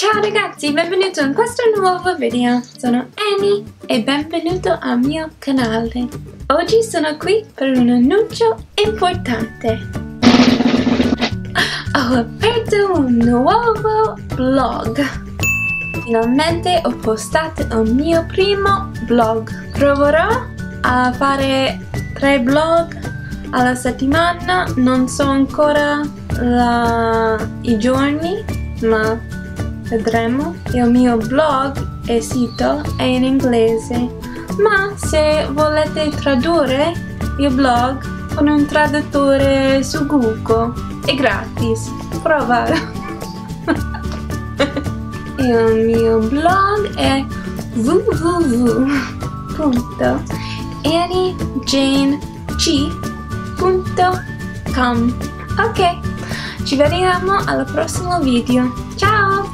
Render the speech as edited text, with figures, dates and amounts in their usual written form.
Ciao ragazzi, benvenuto in questo nuovo video. Sono Annie e benvenuto al mio canale. Oggi sono qui per un annuncio importante. Ho aperto un nuovo blog. Finalmente ho postato il mio primo blog. Proverò a fare 3 blog alla settimana, non so ancora i giorni, ma vedremo. Il mio blog e sito è in inglese, ma se volete tradurre il blog con un traduttore su Google è gratis, prova. Il mio blog è www.anniejanec.com. Ok, ci vediamo al prossimo video. Ciao!